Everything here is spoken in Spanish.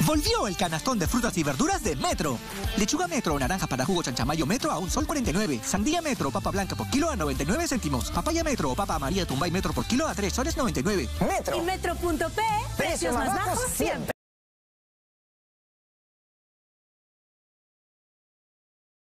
Volvió el canastón de frutas y verduras de Metro. Lechuga Metro o naranja para jugo chanchamayo Metro a $1.49. Sandía Metro o papa blanca por kilo a 99 céntimos. Papaya Metro o papa amarilla Tumbay Metro por kilo a $3.99. Metro. Y Metro.p, precios más bajos siempre.